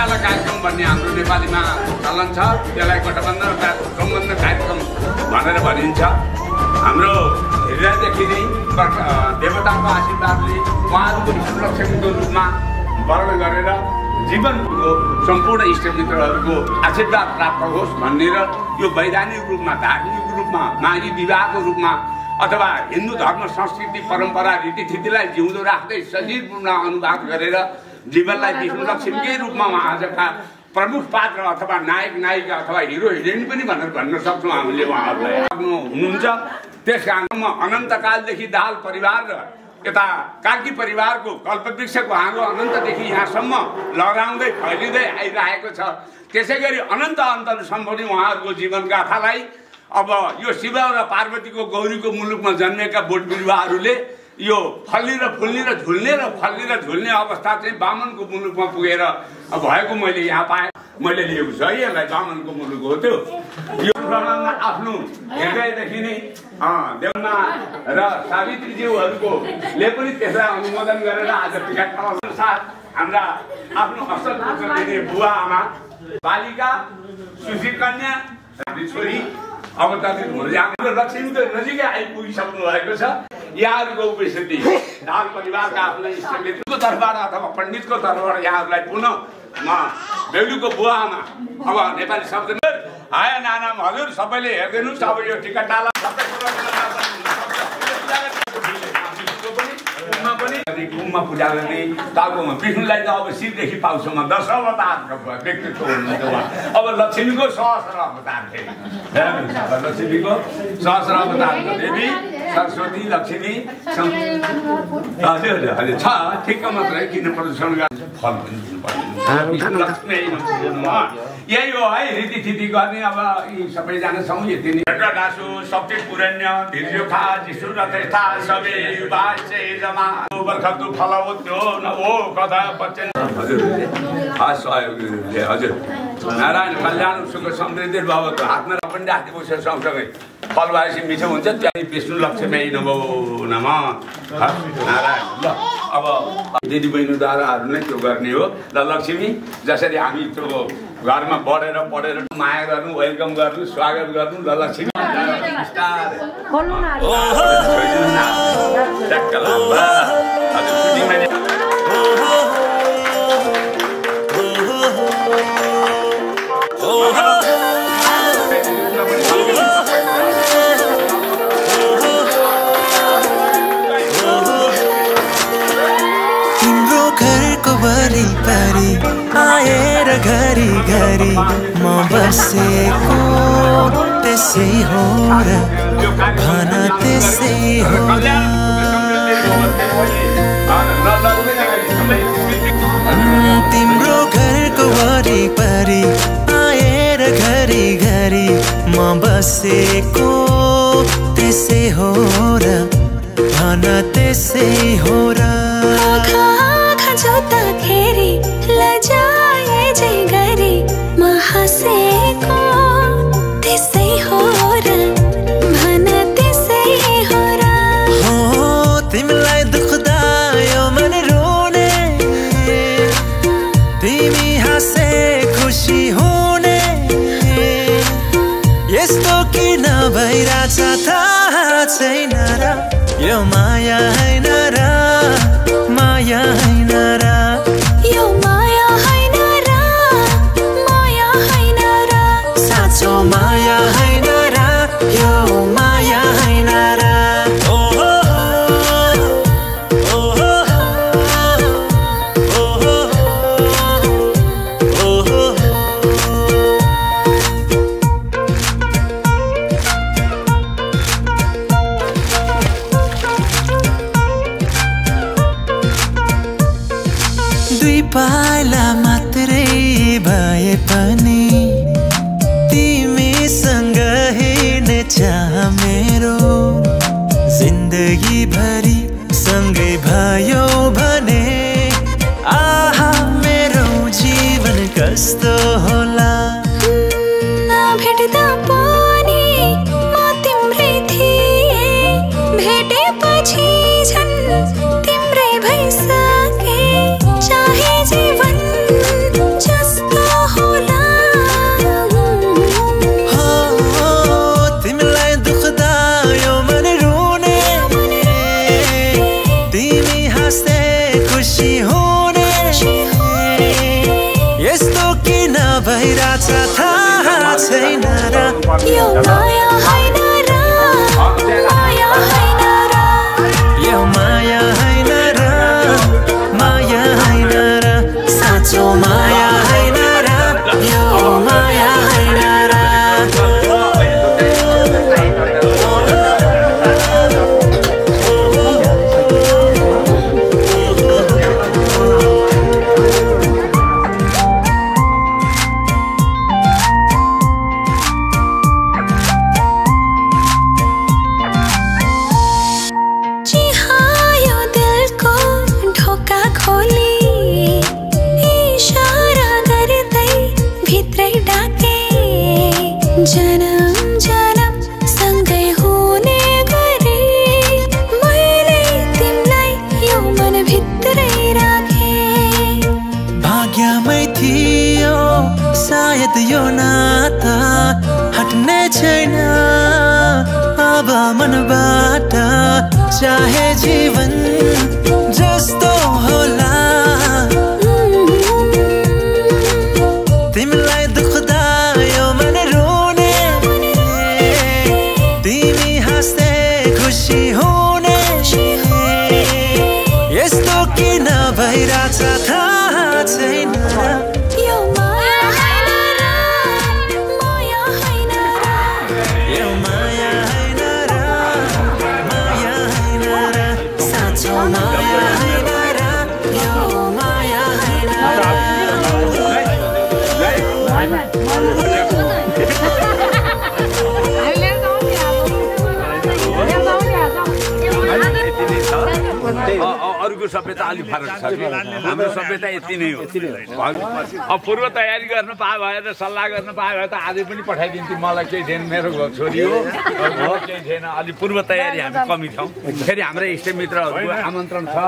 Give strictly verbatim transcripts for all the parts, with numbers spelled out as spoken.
गठबन्धन कार्यक्रम भन्ने हाम्रो नेपालीमा चलन छ। त्यसलाई गठबन्धन सम्बन्ध कार्यक्रम भनेर भनिन्छ। हाम्रो हृदयदेखि नै देवताको आशीर्वादले उहाँहरूको संरक्षकको रूपमा वर्ण गरेर जीवनको सम्पूर्ण इष्टमित्रहरूको आशीर्वाद प्राप्त होस् भन्ने र यो वैधानिक रूपमा धार्मिक रूपमा माघी विवाहको रूपमा अथवा हिन्दू धर्म संस्कृति परम्परा रीतिथितिलाई जिउँदो राख्दै सजीव रूपमा अनुवाद गरेर जीवनलाई विष्णु लक्ष्मीकै रूपमा उहाँका प्रमुख पात्र अथवा नायक नायिका अथवा हिरो हिरोइन पनि भनेर भन्न सक्छौँ हामीले उहाँहरूलाई हुनुहुन्छ। त्यस कारण म अनन्तकालदेखि दाहाल परिवार र यता कार्की परिवारको कल्पवृक्षको हाँगो अनन्तदेखि यहाँसम्म लहराउँदै फैलिँदै आइरहेको छ। त्यसै गरी अनन्त अन्तसम्म पनि उहाँहरूको जीवनगाथालाई अब यो शिव र पार्वतीको गौरीको मुलुकमा जन्मेका बोट बिरुवाहरूले यो फल्ने र फुल्ने र झुल्ने र फल्ने र झुल्ने अवस्था चाहिँ वामनको मुलुकमा पुगेर भएको मैले यहाँ पाएँ। मैले लिएको छु है, यसलाई वामनको मुलुक हो। त्यो यो प्रमाणमा आफ्नो हृदयदेखि नै देवमा र सावित्रीज्यूहरूकोले पनि त्यसलाई अनुमोदन गरेर आज टिकट अनुसार हाम्रा आफ्नो असल पुत्र दिने बुवा आमा बालिका सुशील कन्या छोरी अब तपाईँ हाम्रो लक्ष्मीको नजिकै आइपुगिसक्नु भएको छ। यहाँहरूको उपस्थिति दाहाल परिवारका आफ्नो इष्टमित्रको तर्फबाट अथवा पण्डितको तर्फबाट यहाँहरूलाई पुनः म बेहुलीको बुवा आमा अब नेपाली शब्द आया नाना हजुर सबैले हेरिदिनुहोस्। अब यो टिकट डाला घुममा पूजा गर्ने टाउकोमा विष्णुलाई त अब शिवदेखि पाउँछु म दश अवतारको व्यक्तित्व हुनुहुन्छ उहाँ। अब लक्ष्मीको सहस्र अवतार फेरि लक्ष्मीको सहस्र अवतारको देवी सरस्वती लक्ष्मी हजुर हजुर छ ठिक्क मात्रै किन प्रदूषण गर्ने फल पनि दिनुपर्ने लक्ष्मी यही हो है रीतिथिति गर्ने। अब यी सबैजना छौँ यति नै डासु सत्य पुरण्य धीर्योखा जिसु रथेथा सबै युवाचे जमा बर्खतु फलवत्यो न ओ कथा बच्चन हजुर हजुर नारायण कल्याण सुख समृद्धि भवतु हातमा पनि राखिदिएको छ सँगसँगै फल भएपछि मिठो हुन्छ। त्यहाँ विष्णु लक्ष्मी नमो नमः नारायण। ल अब दिदी बहिनीद्वाराहरू नै त्यो गर्ने हो। ल लक्ष्मी जसरी हामी त्यो घरमा बढेर पढेर माया गर्नु वेलकम गर्नु स्वागत गर्नु। ल लक्ष्मी वरिपरि आएर घरि घरि म बसेको त्यसै हो र भन त्यसै हो र तिम्रो घरको वरिपरि आएर घरि घरि म बसेको त्यसै हो र भन त्यसै हो र जोत्दाखेरि लजाए जे गरी म हाँसेको त्यसै हो र भन त्यसै हो र हो तिमीलाई दुख्दा यो मन रोने तिमी हाँसे खुसी हुने यस्तो किन भइरहेछ थाहा छैन र यो माया हैन र माया हैन र यो माया हैन र माया हैन र साँचो माया हैन र यो माया हैन र ओ हो ओ हो ओ हो ओ हो दुई पाइला मात्रै भए पनि तिमीसँग हिँड्ने चाह मेरो जिन्दगी भरि सँगै भयो भने आहा मेरो जीवन कस्तो होला। भेट्दा पनि म तिम्रै थिएँ भेटेपछि झन् तिम्रै भइसके चाहे जीवन जस्तो किन भइरहेछ थाहा छैन र यो माया हैन र माया हैन र यो माया हैन र माया हैन र साँचो माया हैन र यो माया हैन र जनम जनम सँगै हुने गरे मैले तिमीलाई यो मन भित्रै राखे भाग्यमै थियो सायद यो नाता हट्ने छैन अब मनबाट चाहे जीवन जस्तो होला तिमीलाई दुख्दा यो मन रोने तिमी हाँस्दै खुसी हुने यस्तो किन भइरहेछ थाहा छैन यो माया हैन र माया हैन र यो माया हैन र माया हैन र साँचो माया हैन र यो माया हैन र अरूको सभ्यता अलिक फरक छ कि हाम्रो सभ्यता यति नै हो। अब पूर्व तयारी गर्न पाए भए र सल्लाह गर्न पाए भए त आजै पनि पठाइदिन्थ्यो। मलाई केही थिएन, मेरो छोरी हो, केही थिएन। अलि पूर्व तयारी हामी कमी छौँ। फेरि हाम्रै इष्टमित्रहरूको आमन्त्रण छ।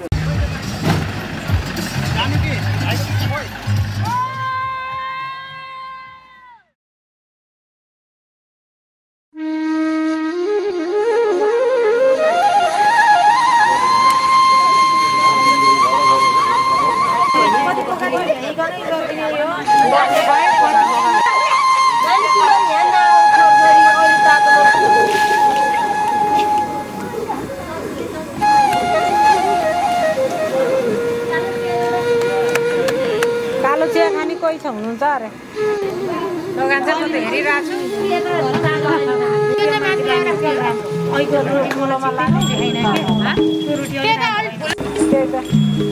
कालो चिया खाने कोही छ हुनुहुन्छ अरे दोकान चाहिँ म त हेरिरहेको छु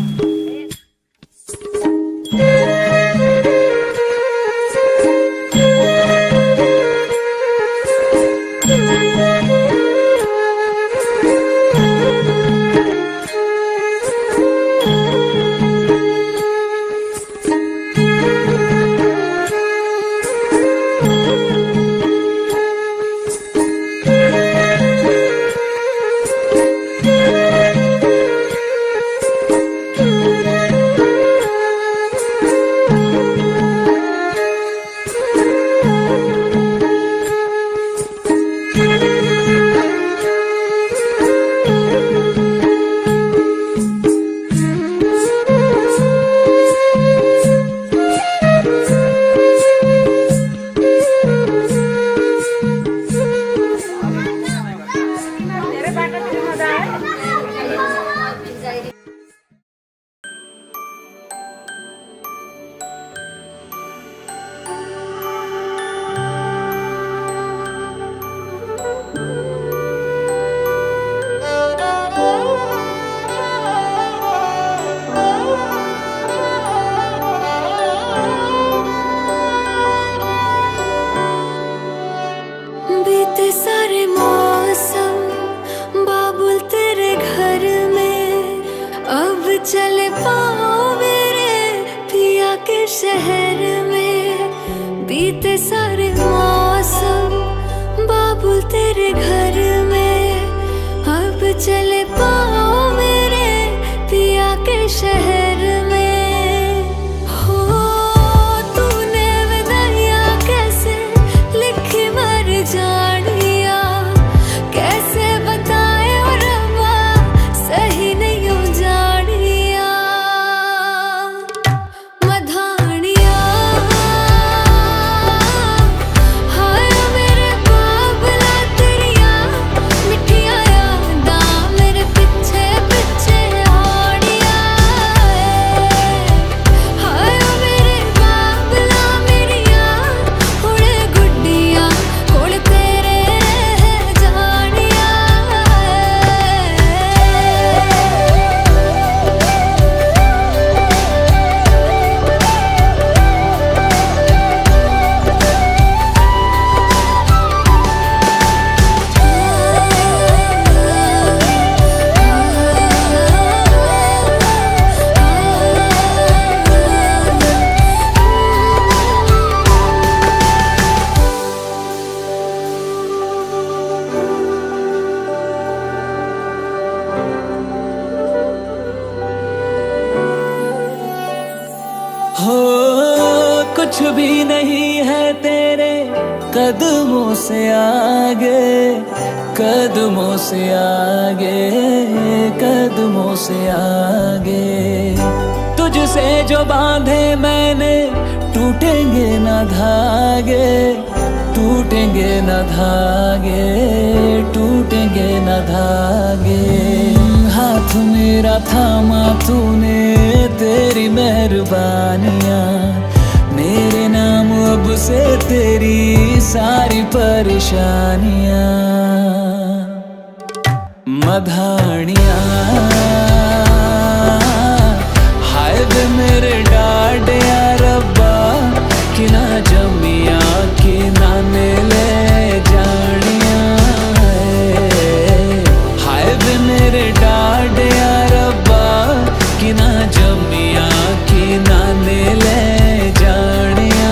चले पाओ मेरे पिया के शहर में, बीते सारे मौसम बाबुल तेरे घर में। अब चले पाओ मेरे पिया के शहर में। हो तूने विदाइया कैसे लिखी मर जानिया, कैसे बताए और रब्बा सही नहीं हो जानिया। मधानिया कुछ भी नहीं है तेरे कदमों से आगे, कदमों से आगे, कदमों से आगे। तुझसे जो बांधे मैंने टूटेंगे ना धागे, टूटेंगे ना धागे, टूटेंगे ना धागे। हाथ मेरा थामा तूने, तेरी मेहरबानियाँ, मेरे नाम अब से तेरी सारी परेशानियाँ। मधानियाँ हाय वे मेरे डाडिया रब्बा, कि ना जमिया कि ना ले जानिया। हाय वे मेरे डाडिया रब्बा, कि ना जमिया कि ना ले जानिया।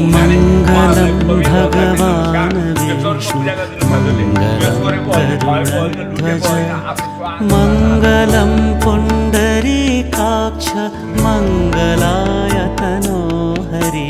मङ्गलं भगवान् विष्णु मङ्गलं गरुडध्वज मङ्गलं पुण्डरीकाक्ष मङ्गलाय तनो हरि।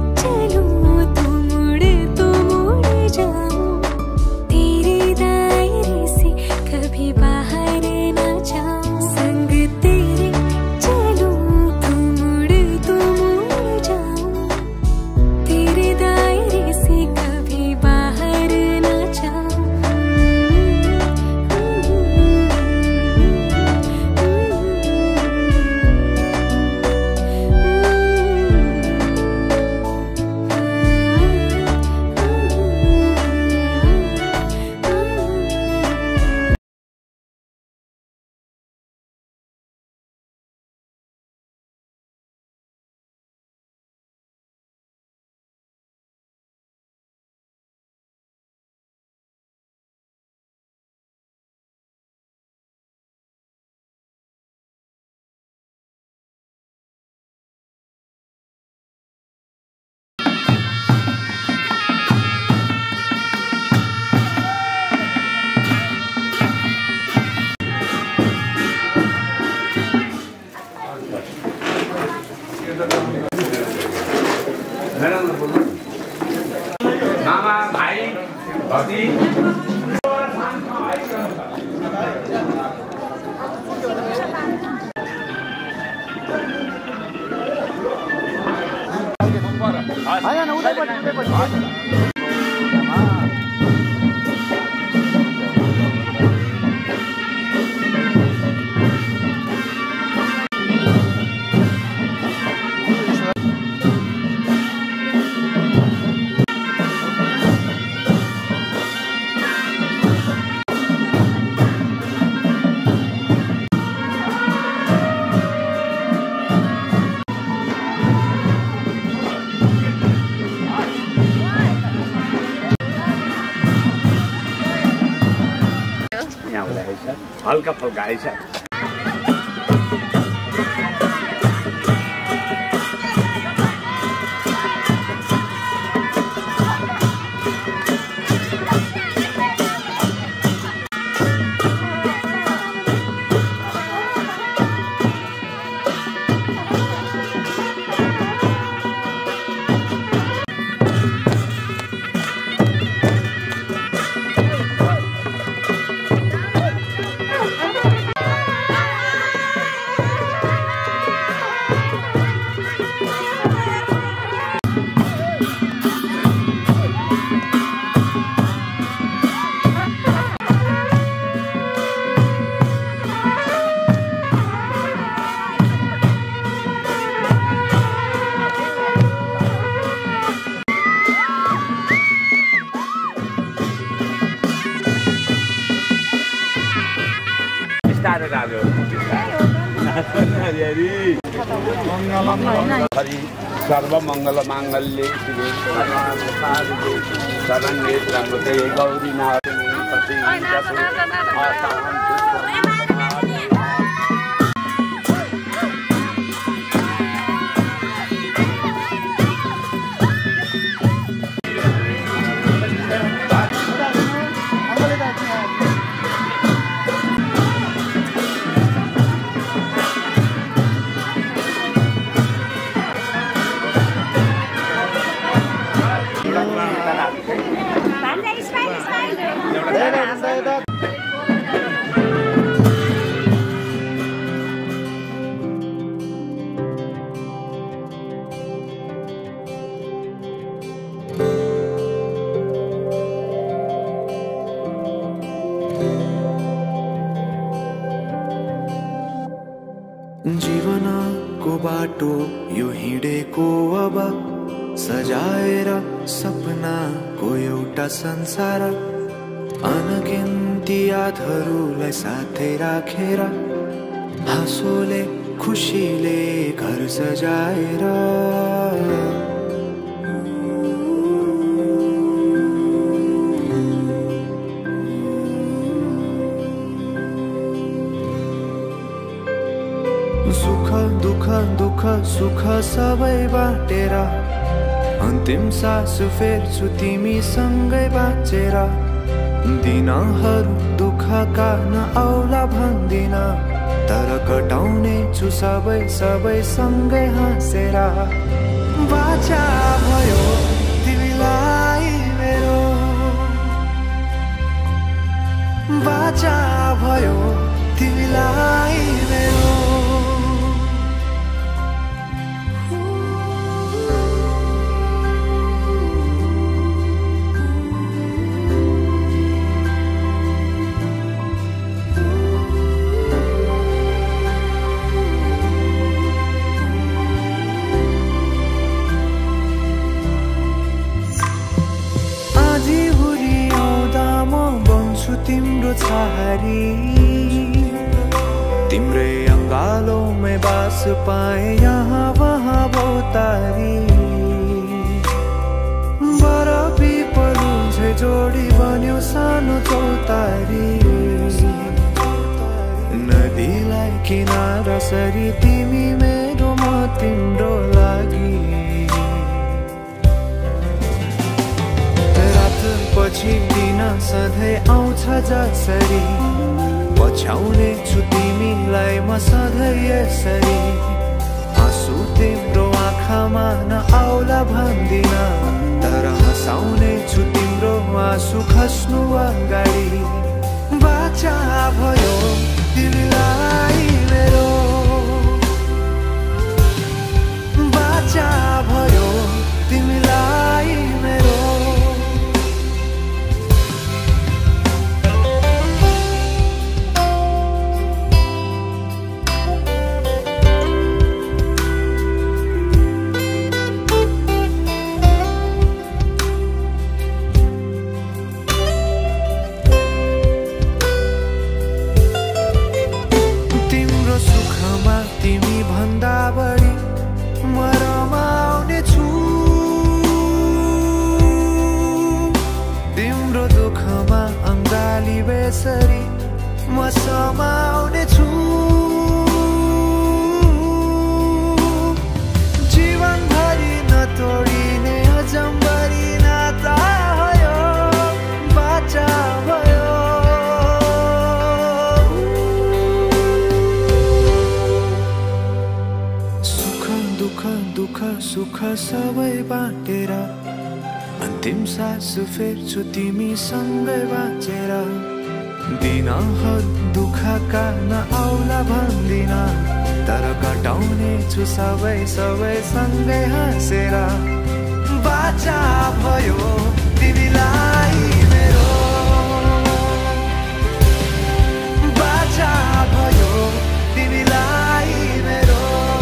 चलूं तो मुड़ तो मुड़ जाऊं तेरी दाई हल्का फुल्का आइछ हरि सर्वमंगल मांगल्ये शिवे सर्वार्थसाधिके शरण्ये त्र्यंबके गौरी नारायणी जीवनको बाटो यो हिँडेको अब सजाएर सपनाको एउटा संसार अनगिन्ती यादहरूलाई साथै राखेर हाँसोले खुसीले घर सजाएर सुख दुख दुख सुख सबै बाटेर अन्तिम सास फेर्छु तिमीसँगै बाँचेर दिनहरू दुःखका नआउला भन्दिन तर कटाउने छु सबै सबै सँगै हाँसेर बाचा भयो तिमीलाई मेरो बाचा भयो तिमीलाई मेरो तिम्रो छहारी तिम्रै अङ्गालोमै बास पाए यहाँ वहाँ भौतारी बरफी पलुझै जोडी बन्यो सानो चौतारी नदीलाई किनारा सरी तिमी मेरो म तिम्रो लागि पछि दिन सधैँ आउँछ जसरी पछ्याउने छु तिमीलाई म सधैँ यसरी आँसु तिम्रो आँखामा नआउला भन्दिन तर हँसाउने छु तिम्रो आँसु खस्नु अगाडि बाचा भयो तिमीलाई मेरो बाचा भयो तिमीलाई मेरो तिमी भन्दा बढी म रमाउने छु तिम्रो दुःखमा अङ्गाली बेसरी म समाउने छु जीवनभरि नतोडिने अजम्बरी नाता भयो बाचा भयो दुःख सुख सबै बाँटेर अन्तिम सास फेर्छु तिमीसँगै बाँचेर दिनहरू दुःखका नआउला भन्दिन तर कटाउने छु सबै सबै सँगै हाँसेर बाचा भयो तिमीलाई मेरो बाचा भयो तिमीलाई मेरो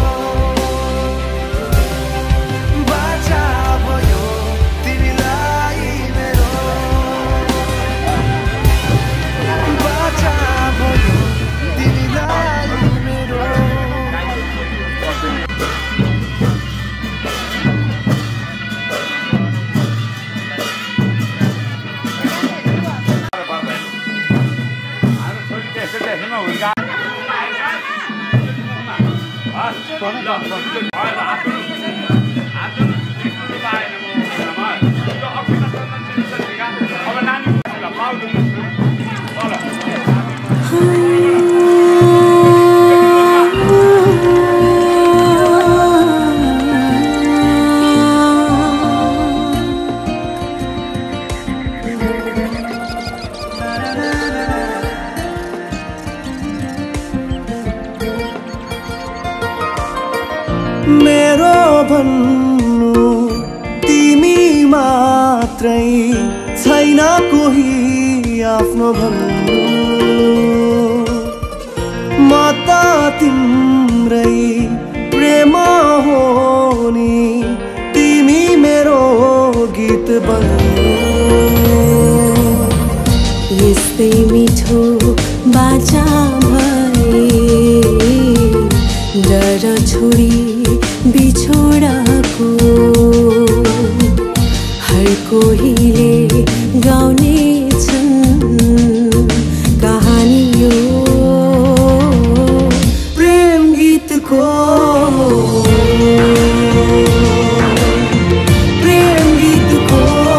मेरो भन्नु तिमी मात्रै छैन कोही आफ्नो भन्नु म त तिम्रै प्रेम हो नि तिमी मेरो गीत बन्नु यस्तै मिठो बाचा भए डर छोडी बिछोडाको हर कोहीले गाउने छन् कहानी यो प्रेम गीतको प्रेम गीतको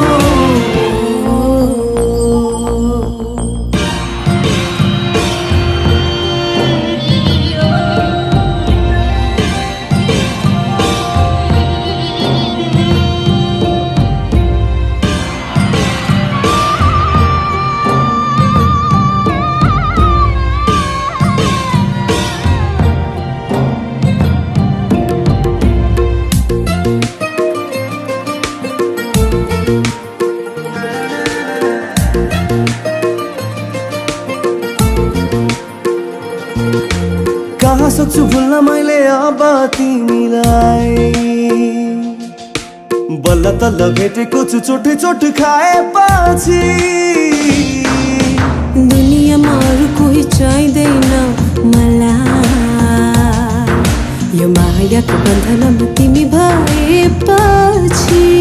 कहाँ सक्छु भुल्न मैले अब तिमीलाई बल्ल तल्ल भेटेको छु चोट चोट खाएपछि दुनियाँमा अरू कोही चाहिँदैन मलाई यो मायाको बन्धनमा तिमी भएपछि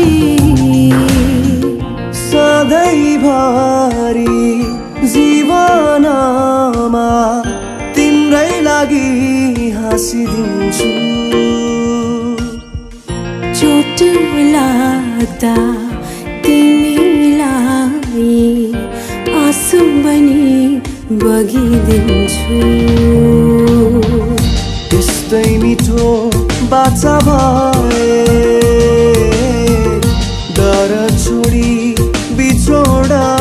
सधैँभरि जीवनमा तिम्रै लागि हाँसिदिन्छु चोट लाग्दा तिमीलाई आँसु बनी बगिदिन्छु त्यस्तै मिठो बाचा भए डर छोडी बिछोडा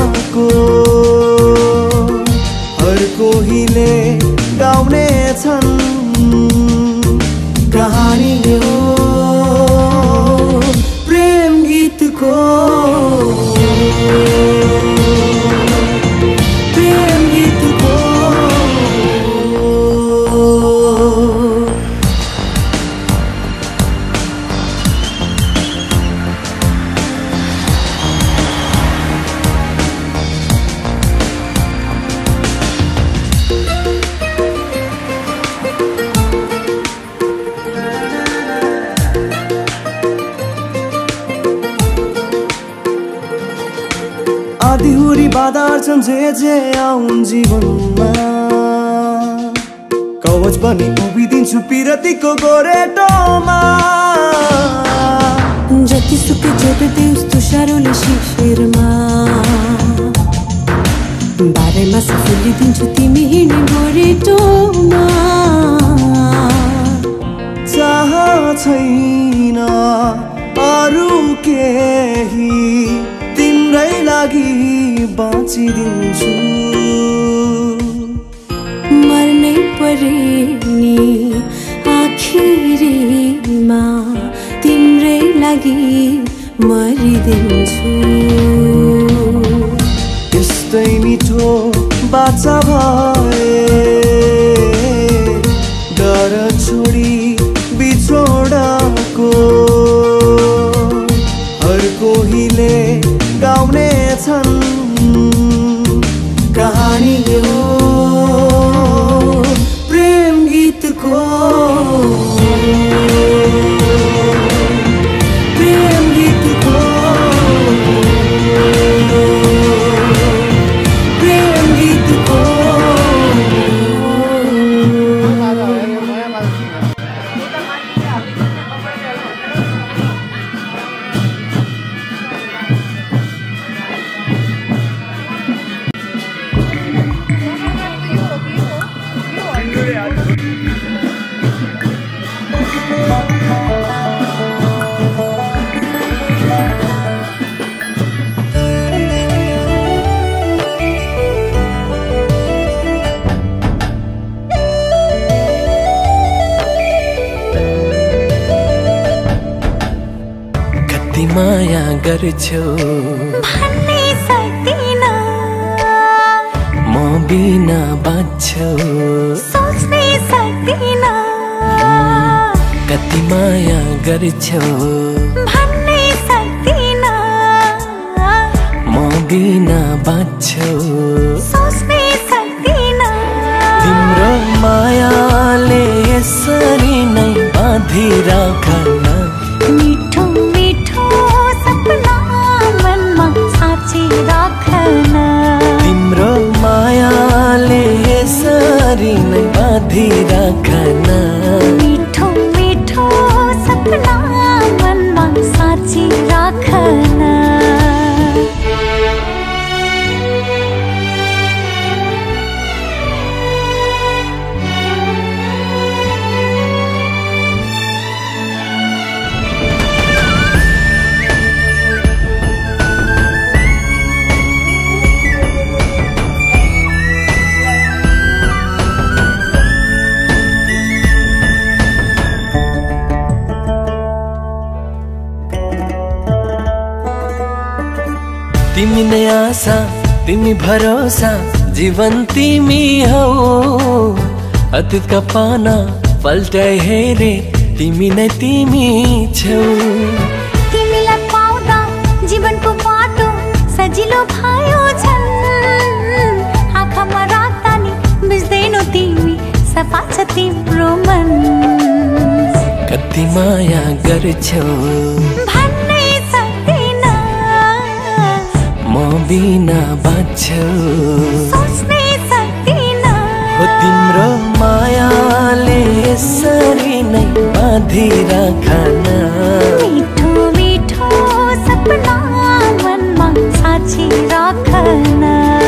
बाधिहुरी बाधार छन् जे जे आउन् जीवनमा कवच पनि उभिदिन्छु पिरतीको गोरेटोमा जतिसुकै जोडिदियोस् तुषारोले शिशिरमा बाह्रै मास फुलिदिन्छु तिमी हिँड्ने गोरेटोमा चाह छैन अरू केही तिम्रै लागि बाँचिदिन्छु मर्नै परे नि आखिरीमा तिम्रै लागि मरिदिन्छु यस्तै मिठो बाचा भए डर छोडी बिछोडाको हर कोहीले गाउने छन् कहानी हो प्रेम गीतको प्रेम गीतको प्रेम गीतको माया गर्छौ भन्नै सक्दिन म बिना बाँच्छौ सोच्नै सक्दिन कति माया गर्छौ भन्नै सक्दिन म बिना बाँच्छौ सोच्नै सक्दिन तिम्रो मायाले यसरी नै बाँधिराखन मिठो मिठो सपना मनमा साँची राखन तिम्रो मायाले यसरी नै बाँधिराखन मिठो मिठो सपना मनमा साँची राखन तिमी नै आशा तिमी भरोसा जीवन तिमी हौ अतीतका पाना पल्टाइ हेरे तिमी नै तिमी छौ तिमीलाई पाउँदा जीवनको बाटो सजिलो भयो झन् आँखामा राख्दा नि बुझ्दैनौ तिमी सफा छ तिम्रो मन कति माया गर्छौ भन्नै सक्दिन म बिना बाँच्छौ सोच्नै सक्दिन हो तिम्रो मायाले यसरी नै बाँधिराखन मिठो मिठो सपना मनमा साँची राखन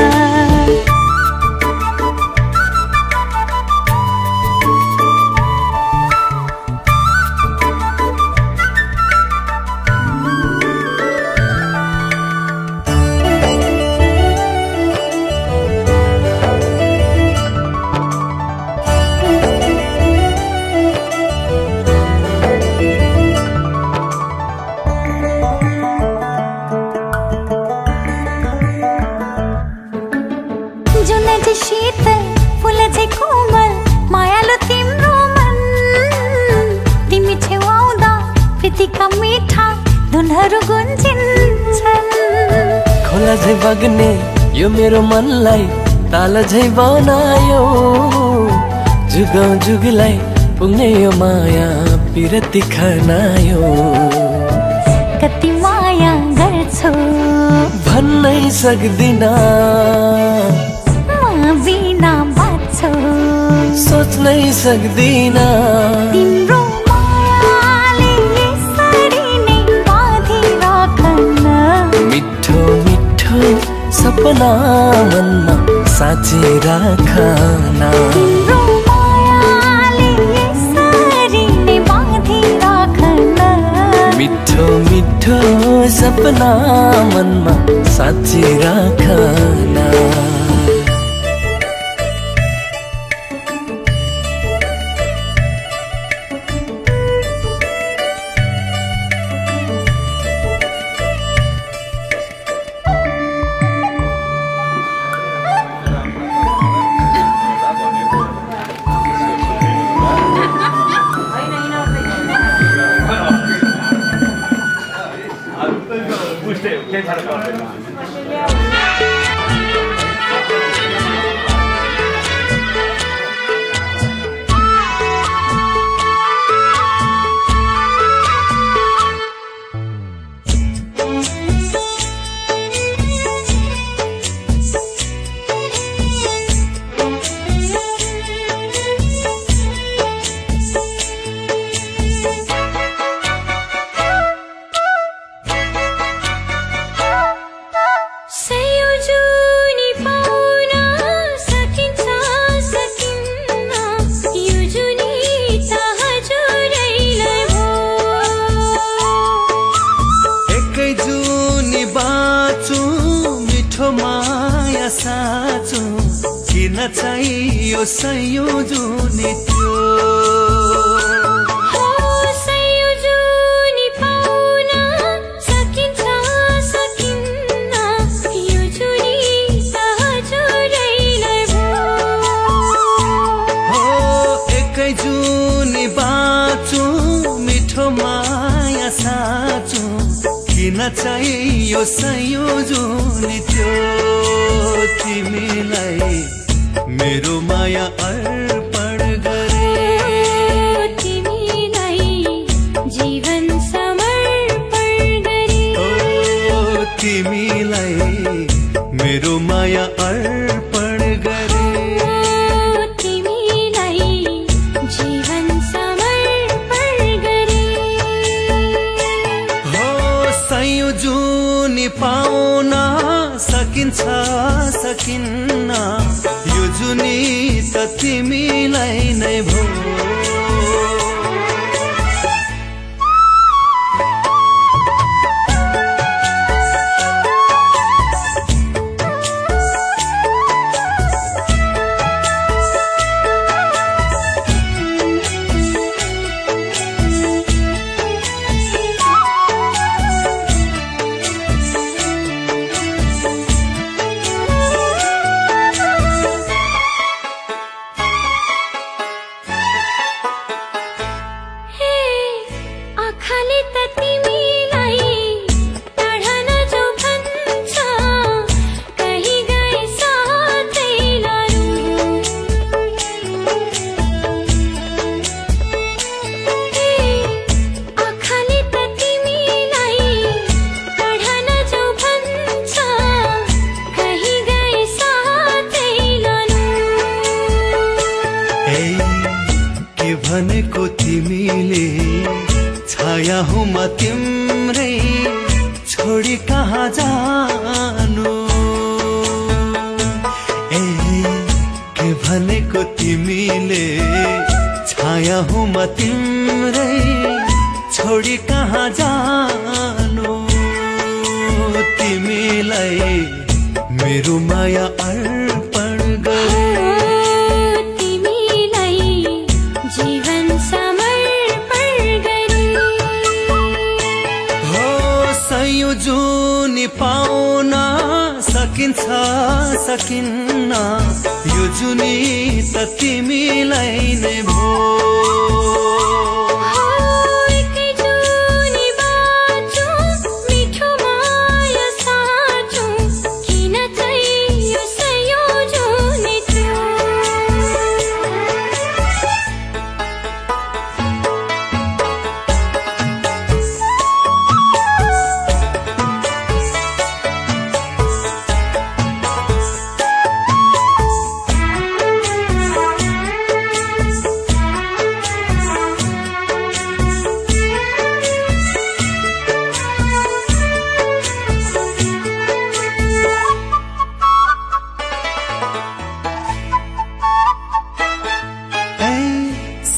शीतल फुल झै कोमल मायालु तिम्रो मन तिमी छेउ आउँदा प्रीतिका मिठा धुनहरू गुन्जिन्छन् खोला झै बग्ने यो मेरो मनलाई ताल झै बनायो जुगौँ जुगलाई पुग्ने यो माया पिरती खनायो कति माया गर्छौ भन्नै सक्दिन म बिना बाँच्छु सोच्नै सक्दिन तिम्रो मायाले यसरी नै बाँधिराखन मिठो मिठो सपना मनमा साँची राखन तिम्रो मायाले यसरी नै बाँधिराखन मिठो मिठो सपना मनमा साँची राखन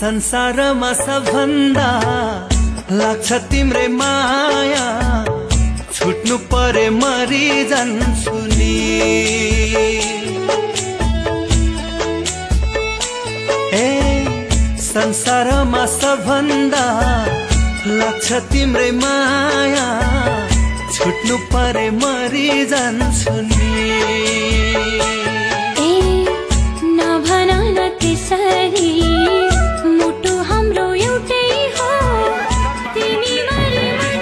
संसारमा सबभन्दा लाग्छ तिम्रै माया छुट्नु परे मरि जान्छु नि ए संसारमा सबभन्दा लाग्छ तिम्रै माया छुट्नु परे मरि जान्छु नि ए नभन न त्यसरी मुटु हाम्रो एउटै हो तिमी मरि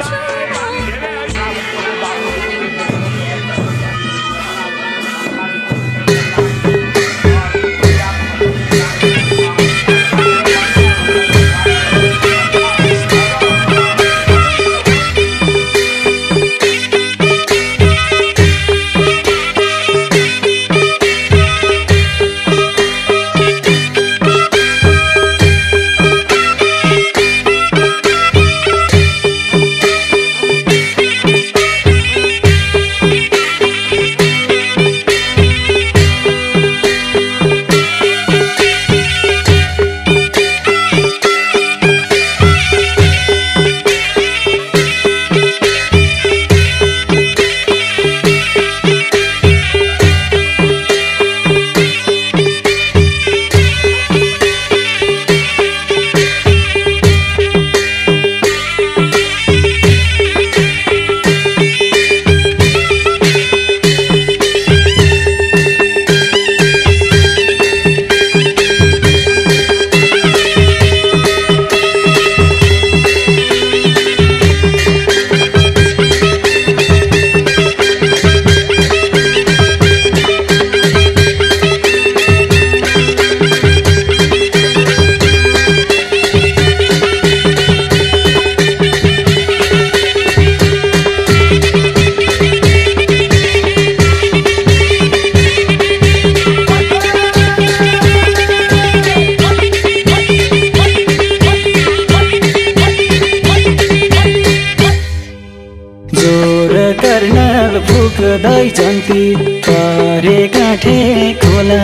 फुक्दै जन्ती परे काठे खोला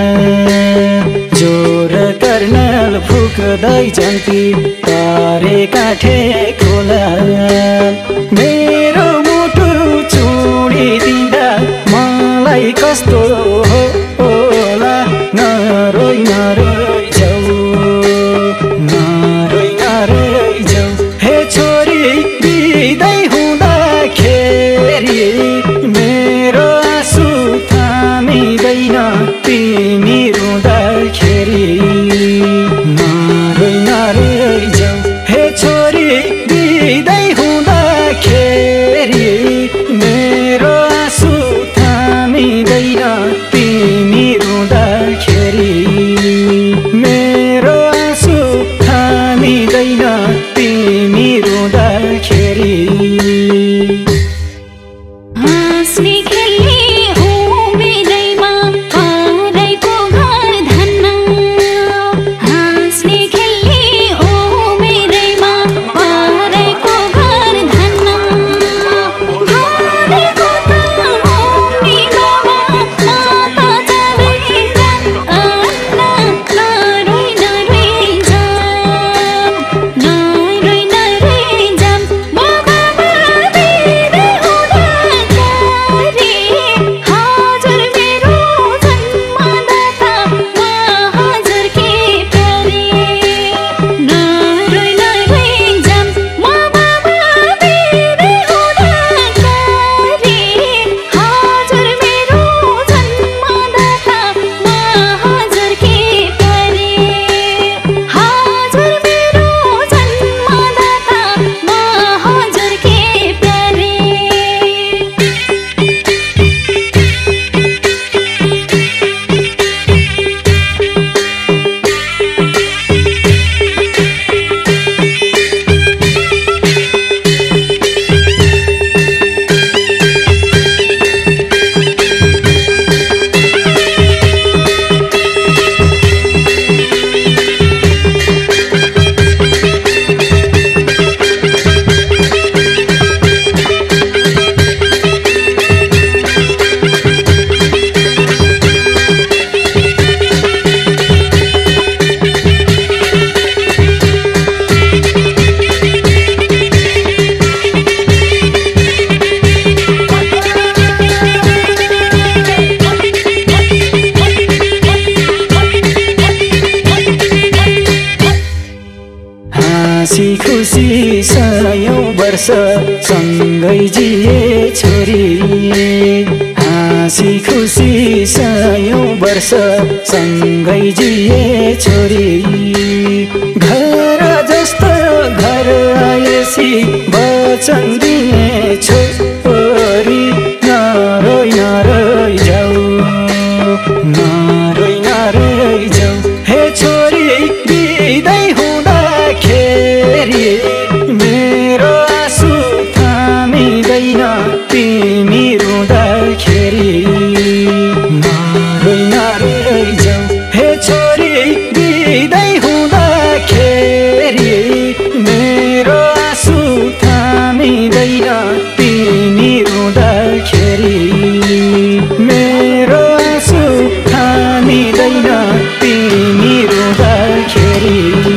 जोर कर्नल फुक्दै जन्ती परे काठे खोला मेरो मुटु चुडिदिँदा मलाई कस्तो होला नरोइ नरोइ जाऊ नरोइ नरोइ जाऊ हे छोरी बिदै हुँदाखेरि मेरो आँसु थामिँदैन तिमी रुँदाखेरि नरोइ नरोइ जाऊ हे छोरी बिदै हुँदाखेरि मेरो आँसु थामिँदैन वर्ष सँगै जिए छोरी हाँसी खुसी सयौं वर्ष सँगै जिए छोरी घर जस्तो घर आएसी वचन दिए छोरी नरोई नरोई जाऊ नरोई नरोई जाऊ हे छोरी बिदाई हुँदाखेरि मेरो आँसु थामिँदैन तिमी रुँदाखेरि नरोई नरोई जाऊ हे छोरी बिदाई हुँदाखेरि मेरो आँसु थामिँदैन तिमी रुँदाखेरि मेरो आँसु थामिँदैन तिमी रुँदाखेरि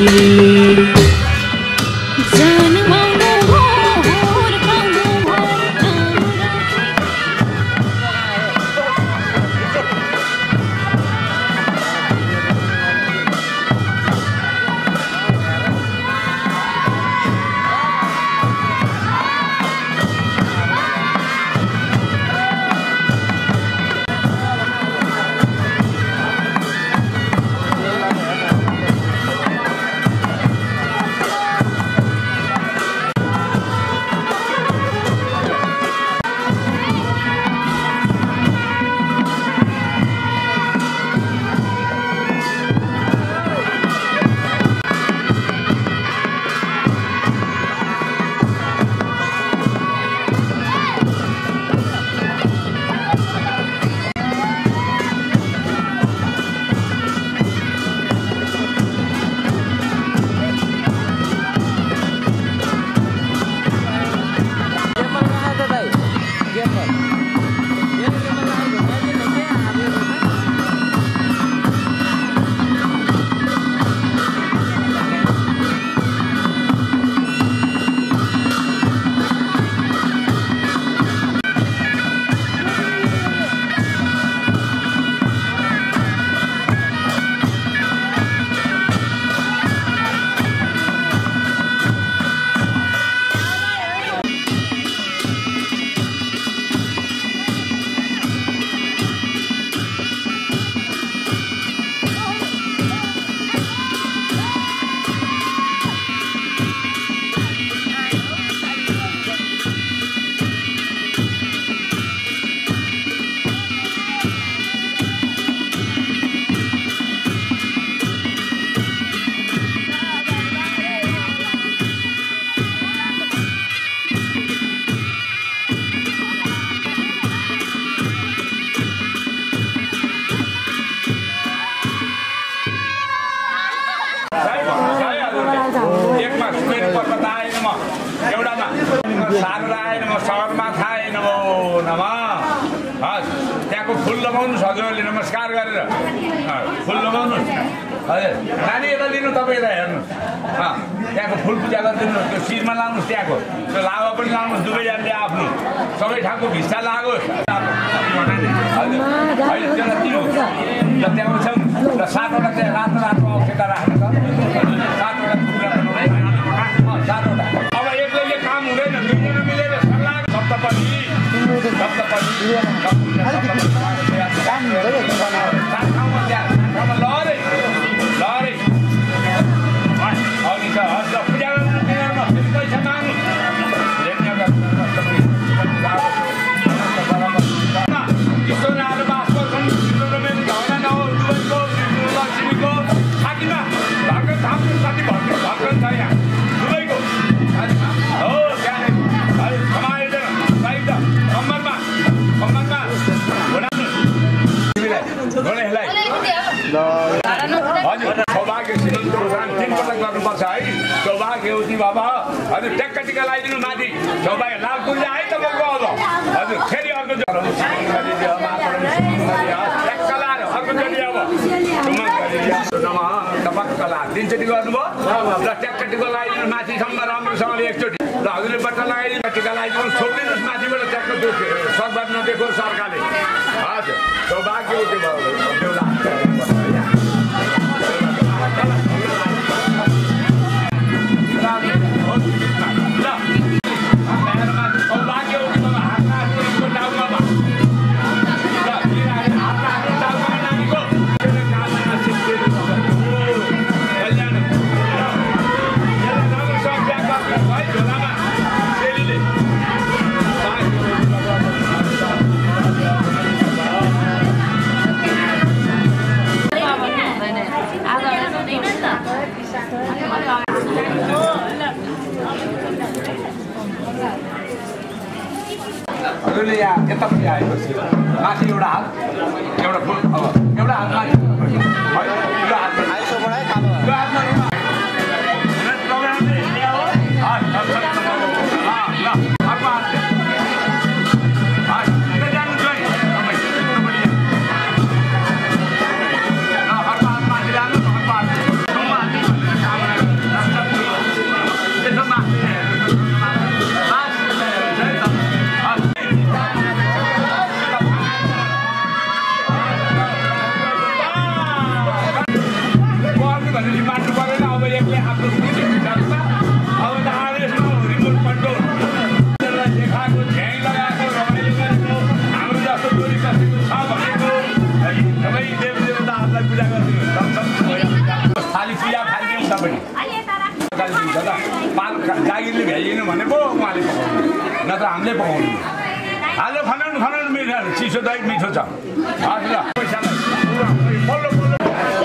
हजुरले नमस्कार गरेर फुल लगाउनुहोस् हजुर नानी यता लिनु तपाईँलाई हेर्नुहोस् त्यहाँको फुल पूजा गरिदिनु त्यो शिरमा लाउनुहोस् त्यहाँको त्यो लावा पनि लाउनुहोस् दुवैजनाले आफ्नो सबै ठाउँको भिस्ता लागोस् हजुर अहिले त्यसलाई दिनु र त्यहाँ छौँ र सातवटा त्यहाँ रातो रातो औषधा राख्नु छ सातवटा टुक्रा सातवटा अब एक्लैले काम हुँदैन दुईजना मिलेर सल्लाह सप्तपदी सप्तपदी लरे लरे अघि छ हजुर पूजा गर्नु पैसा माग्नु ईश्वरहरू बास गर्छन् भावना नहो दुवैको लक्ष्मीको थाकीमा भर्खर थाप्नु कति भर्खर भर्खर छ यहाँ दुवैको हो त्यहाँ कमाइदैन बाहिर कम्मरमा कम्मरमा हजुर सौभाग्य तिन पटक गर्नुपर्छ है सौभाग्यवती बाबा हजुर ट्याक्क टिका लगाइदिनु माथि सौभाग्य लाल पूजा है तपाईँको अब हजुर फेरि अर्को ट्याक्क लाएर अर्को चोटि अब टपक्क ला तिनचोटि गर्नुभयो र ट्याक्क टिका लगाइदिनु माथिसम्म राम्रोसँगले एकचोटि र हजुरले बट्टा लगाइदिनु टिका लगाइदिनु छोपिदिनुहोस् माथिबाट ट्याक्क त्यो सकबाट नदेखोस् सरकारले हजुर सौभाग्यवती बेहुला आएपछि माथि एउटा हात एउटा फुल अब एउटा हात माथि एउटा हात आइसो बढाए कालो हातमा जागिरले भ्याइनु भने पो उहाँले पकाउनु नत्र हामीले पकाउनु हाले खनाउनु खनाउनु मिठो चिसो दही मिठो छ हजुर पैसा पल्लो पल्लो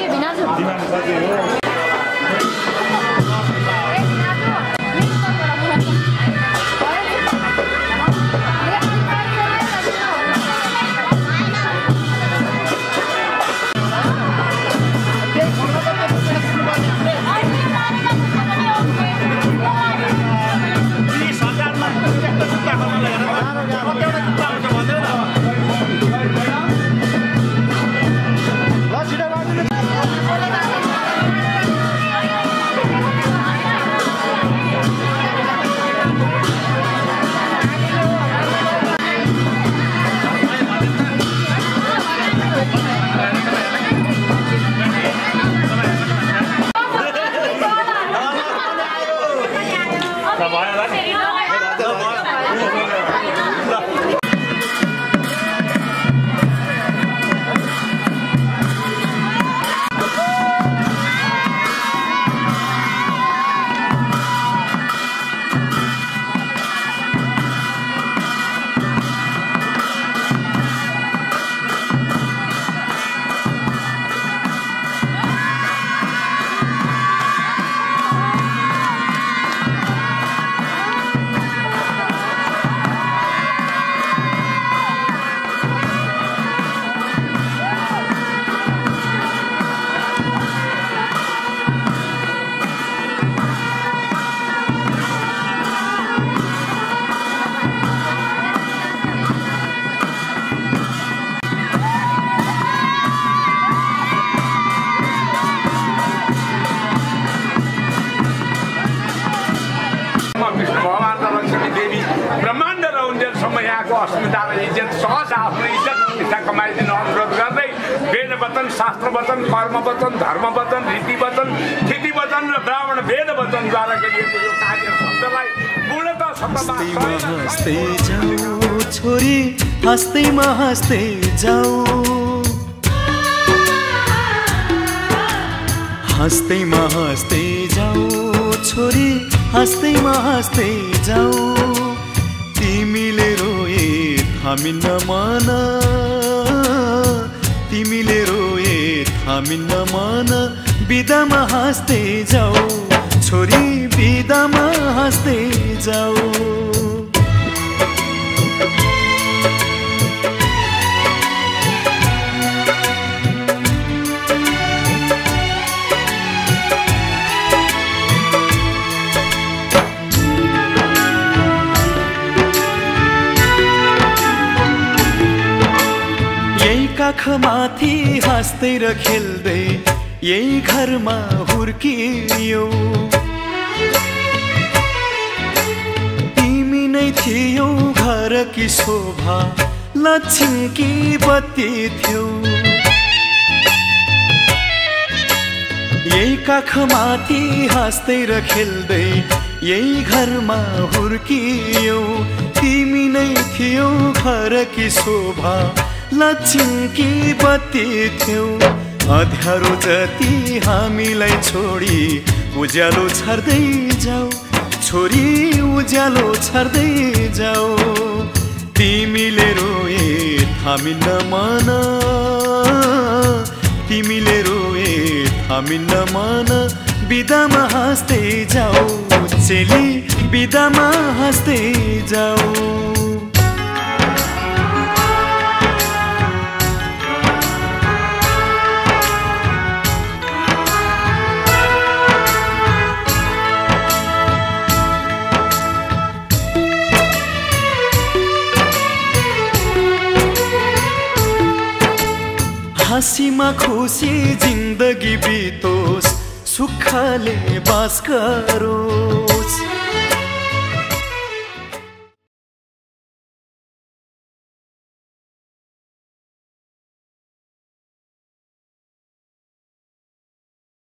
अस्मिता र इज्जत सहज आफ्नो इज्जत प्रतिष्ठा कमाइदिन अनुरोध गर्दै वेद वचन शास्त्र वचन कर्म वचन धर्म वचन रीति वचन स्थिति वचन र ब्राह्मण वेद वचनद्वारा गरिएको यो कार्य शब्दलाई पूर्णतः सत्तामा हँस्दै जाऊ छोरी हँस्दैमा हँस्दै जाऊ हँस्दैमा हँस्दै जाऊ छोरी हँस्दैमा हँस्दै जाऊ तिमीले रोए थामिन्न मन तिमीले रोए थामिन्न मन बिदामा हाँस्दै जाऊ छोरी बिदामा हाँस्दै जाऊ काखमाथि हाँस्दै र खेल्दै यही घरमा हुर्कियौ तिमी नै थियौ घर की शोभा लक्ष्मी की बत्ती थियौ यही काखमाथि हाँस्दै र खेल्दै यही घरमा हुर्कियौ तिमी नै थियौ घर की शोभा लक्ष्मी की बत्ती थियौ अँध्यारो जति हामीलाई छोडी उज्यालो छर्दै जाऊ छोरी उज्यालो छर्दै जाऊ तिमीले रोए थामिन्न मन तिमीले रोए थामिन्न मन बिदामा हाँस्दै जाऊ चेली बिदामा हाँस्दै जाऊ हाँसीमा खुसी जिन्दगी बितोस्, सुखले बास गरोस्।